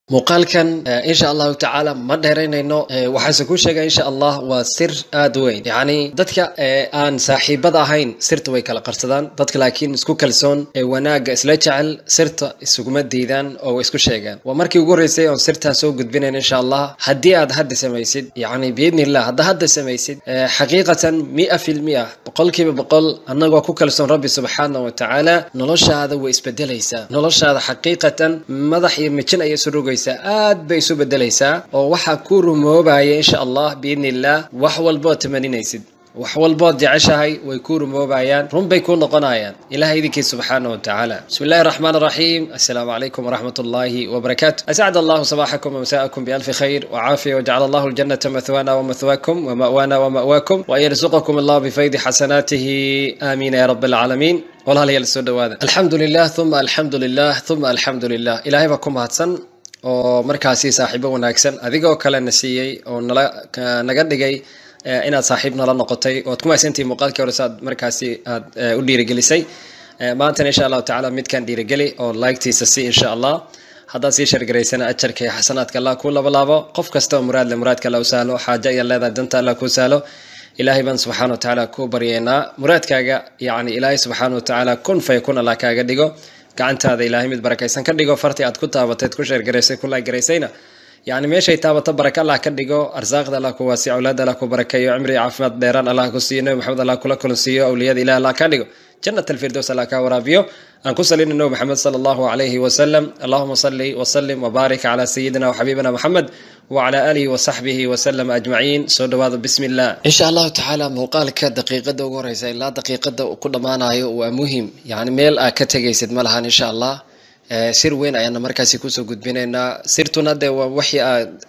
مقالكن إن شاء الله تعالى ما دهرين إنه وحسكون شيء إن شاء الله وسر آدوين يعني ضدك أن صاحب هين سرت ويكلا قرصدان ضدك لكن سكو كلسون وناق سلجعل سرت سكومت ديدان أو سكو شيء ومركي يقول رئيسي أن سرتها سوق بيننا إن شاء الله هدي هذا سميسد يعني بإذن الله هذا سميسد حقيقة 100% بقول كيف بقول أنا وكو كلسون ربي سبحانه وتعالى نلش هذا ويسبدل ليسا نلش هذا حقيقة مضح يمكن أي سروق aad bay isu bedelaysaa oo waxa ku rumoobaya insha Allah biidnillah wax walba tamaninaysid wax walba jeceshahay way ku rumoobayaan run bay ku noqonayaan ilaahay idinki subhanahu wa ta'ala bismillahir rahmanir rahim assalamu alaykum wa rahmatullahi wa barakatuh as'ad Allah sabahakum wa masaakum bi alf khair wa afiya wa ja'ala Allah al-jannata mathwana wa mathwakum wa ma'wana wa ma'wakum wa yarzuqukum Allah bi faydi hasanatihi amin ya rabbil alamin wala la yalsudu wada alhamdulillah thumma alhamdulillah thumma alhamdulillah ilaahay ba ku mahadsan oo markaasi saaxiibo wanaagsan adigoo kale nasiyay oo naga dhigay inaad saaxiib nala noqotay oo kuma aysantii muuqaalkii hore saad markaasi aad u dhiirigelisay maanta insha Allah ta'ala mid kan dhiirigeli oo like-tiisa si insha Allah hadda si shargareysana ajarka iyo xasanaadka Allah ku laabo qof kasta oo muraadka la usahlo xaaja iyo leedahay danta Allah ku sahlo ilaahay ban subhanahu wa ta'ala ku baryeena muraadkaaga yaani ilaahay subhanahu wa ta'ala kun fayakun Allah kaaga dhigo gacantaada ilaahay mid barakaysan ka dhigo farti aad ku taabatay ku sheer gareysay ku la gareysayna yaani meeshay taabato baraka Allah ka dhigo arsaaqda Allah ku wasi awlaad Allah ku barakayo umri caafimaad dheeraan Allah ku siiyo Muhammad Allah kula kulsiyo awliyada ilaahay Allah ka dhigo jannat al-firdaws Allah ka waraabiyo aan ku salino Muhammad sallallahu alayhi wa sallam Allahumma salli wa sallim wa barik ala sayyidina wa habibina Muhammad وعلى آله وصحبه وسلم أجمعين سودوا بسم الله إن شاء الله تعالى موقالك دقيقة ورئيسة لا دقيقة وكل ما نايو ومهم يعني ميل أكتجي سد ملها إن شاء الله سير وين أنا مركزي كوسو جد بيننا سيرتنا ده ووحي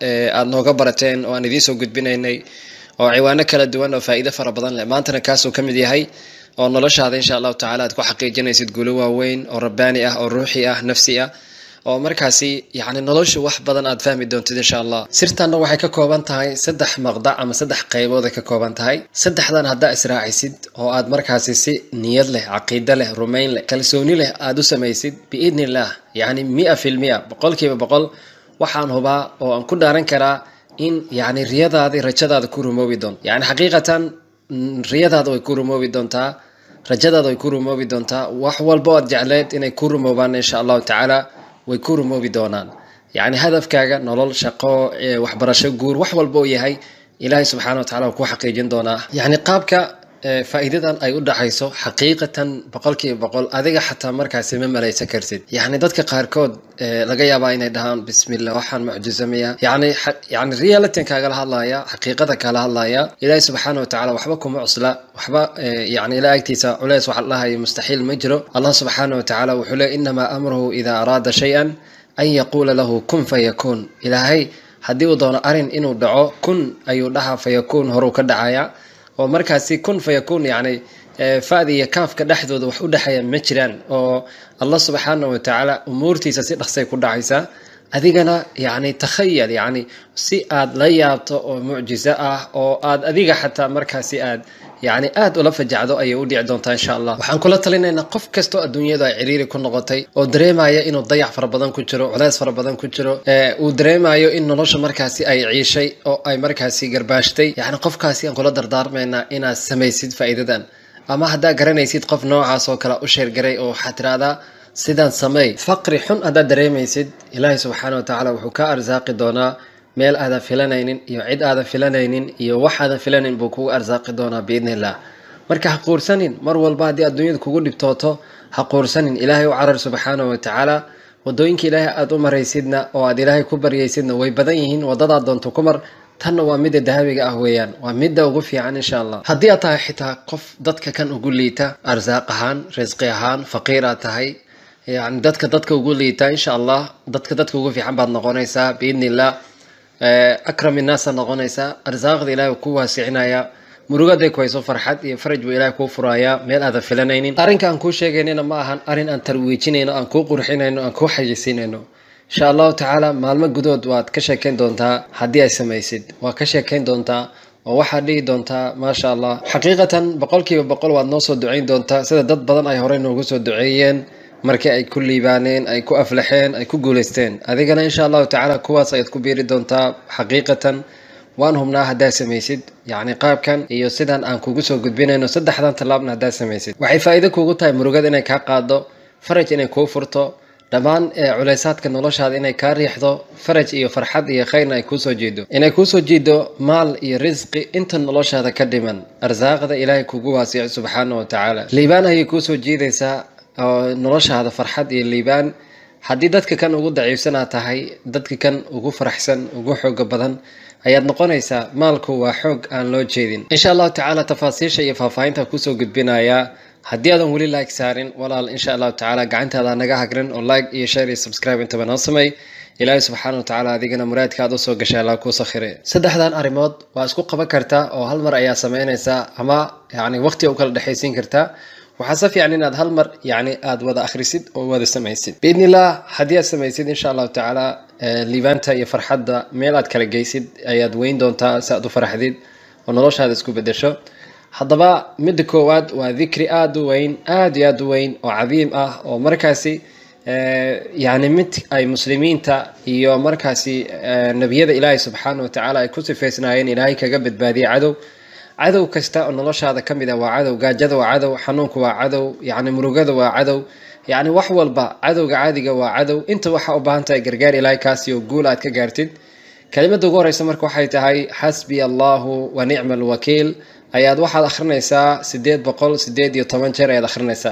نوجبرتين وأنا ذي سو جد بيننا وعوانك للدوان وفائدة فربضان لما أنت نكاسو كم دي هاي ونلش هذا إن شاء الله تعالى تكون حقيقة جنسيد قلوة وين أو رباني أو روحي نفسي oo markaasi yaani noloshu wax badan aad fahmi doontid insha Allah sirtan waxay ka kooban tahay saddex maqdac ama saddex qaybood ka kooban tahay saddexdan hadda israacisid oo aad markaasi si niyad leh aqeeda leh rumayn leh kalsooni leh aad u samaysid biidnillah yaani 100% boqolkiiba boqol waxaan hubaa oo aan ku dhaaran karaa in yaani riyadaada rajadaada ku rumoobi doon yaani xaqiiqatan riyadaada way ku rumoobi doontaa rajadaada way ku rumoobi doontaa wax walba aad jecleed inay ku rumoobaan insha Allah ta'ala ويكونوا موجودان يعني هدف كاجا نلول شقاء وحبرشة جور وحول بويه هاي إلهي سبحانه وتعالى وكو حقيقين دونا يعني قابك فائدة أي أود حيثو حقيقة بقولك بقول أذيك حتى مركز مما ليس كرتد يعني ضدك قاركود لقيا باين دهان بسم الله وحن معجزمية يعني ريالتين كاجا الله يا حقيقة كاجا الله يا إلهي سبحانه وتعالى وحبكم معصلة وحبا يعني لا أكتيسا عليه سبحانه الله مستحيل مجرو الله سبحانه وتعالى وحلا إنما أمره إذا أراد شيئا أن يقول له كن فيكون إلهي حدي ودون أرين إنه دعو كن أيودها فيكون هروك الدعايا ومركزي كن فيكون يعني فادي كاف كدحدود وحود حيا مجران أو الله سبحانه وتعالى أمورتي سيد خصي كل عيسى أذيقنا يعني تخيل يعني سياد ليات أو معجزة أو أذيق حتى مركزي يعني ولا فجعدو أي ودي عدونتا إن شاء الله وحن كل طلنا إن قف كستو الدنيا ذا عريري كن نغطي ودريم عيا إنه ضيع فربضان كتيرو علاس فربضان كتيرو ودريم عيا إنه نش مركزي أي عيشي أو أي مركزي قرباشتي يعني قف كاسي أن كل دردار منا إن السميسيد فائدة أما هذا قرن يسيد قف نوع عصو كلا أشير قري أو حتى هذا سيدان سمي فقري حن هذا دريم يسيد إلهي سبحانه وتعالى وحكا أرزاق دونا meel aada filanaynin iyo cid aada filanaynin iyo wax aada filanin buu ku arsaaqi doona biidnillah marka ha qoorsanin mar walba hadii adduunyada kugu dhibtooto ha qoorsanin ilaahay u carar subhanahu wa ta'ala wadooyinka ilaahay aad u maraysidna oo aad ilaahay ku baryaysidna way badan yihiin wadada doonto kumar tan waa mid dahabiga ah weeyaan waa mid ugu fiican insha Allah hadii aad tahay xitaa qof dadka kan ugu liita arsaaq ahaan rizqi ahaan faqiir aad tahay yani dadka ugu liita insha Allah dadka ugu fiican baad noqonaysaa biidnillah أكرم الناس نغنيسا أرزاق إلهي وكوا سعنايا مروجة كويسو فرحات يفرج بإلهي كوفرايا ميل هذا فلانين أرين كان كو شيء ما هن أرين أن ترويجين أن كو قرحين أن كو حجسين إن شاء الله تعالى معلومة جدود وات كشكين دونتا حدي اسميسد وكشكين دونتا وواحد دونتا ما شاء الله حقيقة بقول كي بقول واد نوصل دعين دونتا سيدا ضد بدن أي هورين نوصل دعيين markii ay ku liibaaneen ay ku aflaxeen ay ku guuleysteen adigana insha Allah ta'ala kuwaas ayaad ku biiri doontaa xaqiiqatan waan hubnaa hadaa samaysid yani qaabkan iyo sidan aan kugu soo gudbinayno saddexdan talaabna hadaa samaysid waxay faa'iido kugu tahay murugada inay ka qaado faraj inay ku furto dhamaan culaysaadka noloshaada inay ka riixdo faraj iyo farxad iyo khayr ay ku soo jeedo inay ku soo jeedo maal iyo rizqi inta noloshaada ka dhiman arsaaqada ilaahay kugu waasiyo subhanahu wa ta'ala liibaan ay ku soo jeedaysaa noloshaada farxad iyo liibaan haddii dadka kan ugu daciifsanaa tahay dadka kan ugu faraxsan ugu xoog badan ayaad noqonaysaa maalku waa xoog aan loo jeedin insha Allah ta'ala tafaasiisha iyo faahfaahinta ku soo gudbinaya haddii aadan weli like saarin walaal insha Allah ta'ala gacantaada naga hagran oo like iyo share iyo subscribe inta banaan samay ilaahay subhanahu wa ta'ala adigana muraadkaada soo gashay Allah ku sakhire saddexdan arimood waa isku qaban kartaa oo hal mar ayaa sameynaysaa ama yani waqti u kala dhaxaysiin kartaa waxaa fiican inaad hal mar yani aad wada akhrisid oo wada samaysid biidnillah haddii aad samaysid insha Allah ta'ala liibaanta iyo farxadda meel aad kala geysid ayaad weyn doontaa si aad u faraxdid oo noloshaada isku bedesho haddaba midda koowaad waa dikri aad u weyn aad iyo aad u weyn oo cadiim ah oo markaasi yani mid ay muslimiinta iyo markaasi nabiyada ilaahay subxaanahu wa tacaala ay ku sifaysnaayeen ilaahay kaga badbaadiyay cadow kasta oo noloshaada ka mid ah waa cadow gaajada waa cadow xanuunku waa cadow yani murugada waa cadow yani wax walba cadowga caadiga waa cadow inta waxa u baahan tahay gargaar ilaahay kaasi oo guul aad ka gaartid kelimada ugu horeysa marka waxay tahay xasbi allahu wa nicmal wakiil ayaad waxaad akhrinaysaa 818 jeer ayaad akhrinaysaa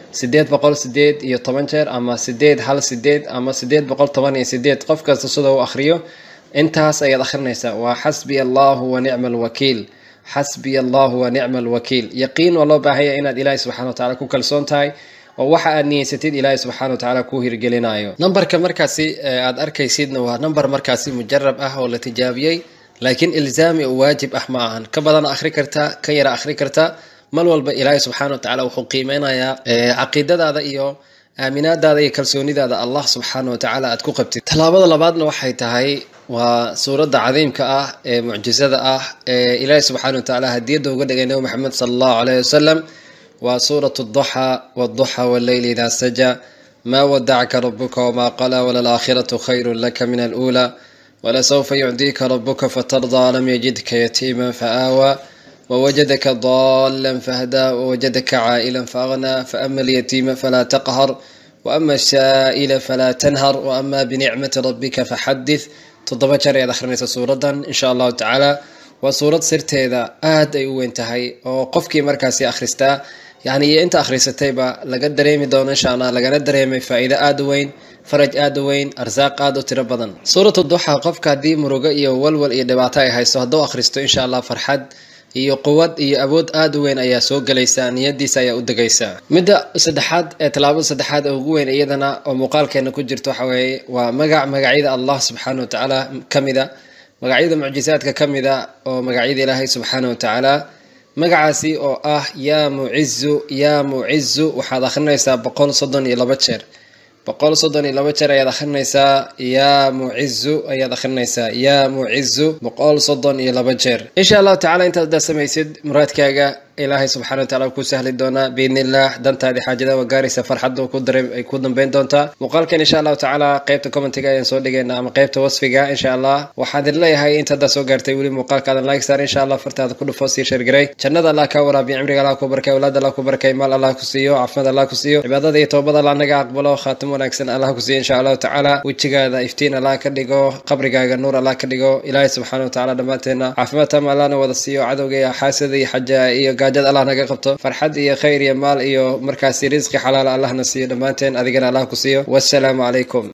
818 jeer ama 818 ama 818 qof kasta sida uu akhriyo intaas ayaad akhrinaysaa waa xasbi allahu wa nicmal wakiil حسبي الله ونعم الوكيل يقين والله باهي إن إلهي سبحانه وتعالى كو كلسون تاي ووحا أني ستيد إلهي سبحانه وتعالى كو هيرجلينايو نمبر كمركزي أد أركي سيدنا ونمبر مركزي مجرب ولا تجابيي لكن إلزامي وواجب معهن كبدنا أخري كرتا كيرا أخري كرتا مالوال إلهي سبحانه وتعالى وحقيمنا يا عقيدة هذا إيو آمنات هذا كلسوني هذا الله سبحانه وتعالى أتكو قبتي تلابد لبادنا وحي تهي وسورة عظيم كأه معجزة إلهي سبحانه وتعالى هديده وقد جينا محمد صلى الله عليه وسلم وسورة الضحى والضحى والليل إذا سجى ما ودعك ربك وما قلى وللآخرة خير لك من الأولى ولسوف يعطيك ربك فترضى لم يجدك يتيما فآوى ووجدك ضالا فهدى ووجدك عائلا فأغنى فأما اليتيم فلا تقهر وأما السائل فلا تنهر وأما بنعمة ربك فحدث تضبط شريعة أخرنيسة سورة إن شاء الله تعالى وسورة سرت هذا آد أيوة انتهي وقفك مركزي أخرستا يعني أنت أخرستي با لقد دريمي دون إن شاء الله لقد دريمي فإذا آد وين فرج آد وين أرزاق آد وتربضا سورة الضحى قفك دي مرقئي والول إيه دبعتاي هاي سهدو أخرستو إن شاء الله فرحد iyo quwad iyo awood aad u weyn ayaa soo galaysa niyadiisa ayaa u dagaysa midda saddexaad ee talaabada saddexaad ee ugu weyn iyadana oo muuqaalkeena ku jirto waxa weeye waa magacyada Allah subhanahu wa ta'ala kamida magacyada mucjisaadka kamida oo magacyada Ilaahay subhanahu wa ta'ala magacaasi oo ah ya mu'izzu waxaad akhrinaysaa 132 jeer 132 jeer ayaad akhrinaysaa ya mu'izzu ayaad akhrinaysaa ya mu'izzu 132 jeer insha Allah ta'ala intaad samaysid muraadkaaga إلهي سبحانه وتعالى كو سهل دونا بإذن الله دنتا دي حاجة وقاري سفر حد وكو درم يكون بين دونتا وقالك إن شاء الله تعالى قيبت كومنتيغا ينسو ديغينا أما قيبت وصفيغا إن شاء الله وحاضر لي هاي انت دا سو قارتي ولي مقالك هذا لايك سار إن شاء الله فرت هذا كله فوسي شرقري جنة الله كورا بعمرك الله كبركي أولاد الله كبركي مال الله كسيو عفمد الله كسيو عبادة دي توبة الله نقا أقبله خاتم ونكسن الله كسيو إن شاء الله تعالى وجهك هذا إفتين الله كدقو قبرك هذا نور الله كدقو إلهي سبحانه وتعالى دماتنا عفمتها مالنا وذسيو عدوغي حاسدي حجة إيو قاجد الله نقا قبطو فرحد إيو خير يا مال إيو مركاسي رزق حلال الله نسيو دماتين أذيقنا الله كسيو والسلام عليكم